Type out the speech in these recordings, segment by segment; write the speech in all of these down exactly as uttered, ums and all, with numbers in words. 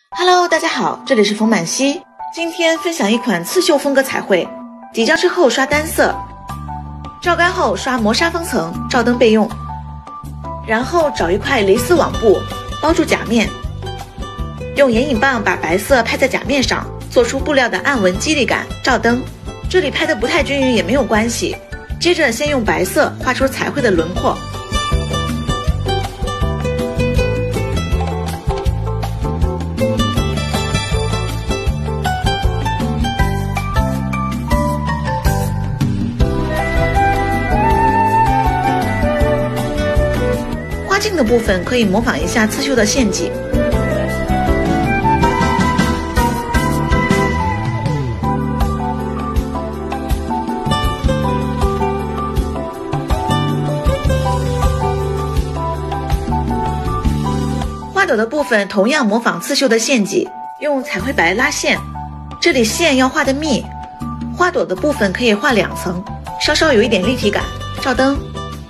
Hello， 大家好，这里是冯满希。今天分享一款刺绣风格彩绘，底胶之后刷单色，照干后刷磨砂封层，照灯备用。然后找一块蕾丝网布包住甲面，用眼影棒把白色拍在甲面上，做出布料的暗纹肌理感，照灯。这里拍的不太均匀也没有关系。接着先用白色画出彩绘的轮廓。花茎的部分可以模仿一下刺绣的线迹。花朵的部分同样模仿刺绣的线迹，用彩绘白拉线，这里线要画的密。花朵的部分可以画两层，稍稍有一点立体感，照灯。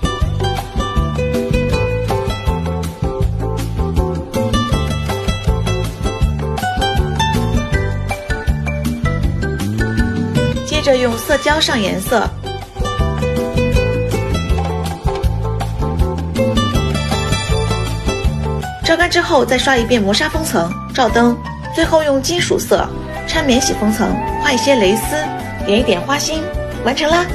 接着用色胶上颜色，照干之后再刷一遍磨砂封层，照灯。最后用金属色掺免洗封层，画一些蕾丝，点一点花心，完成啦！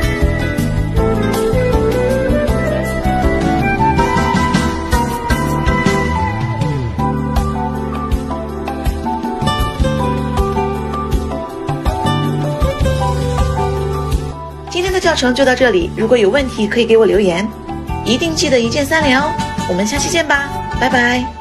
今天的教程就到这里，如果有问题可以给我留言，一定记得一键三连哦。我们下期见吧，拜拜。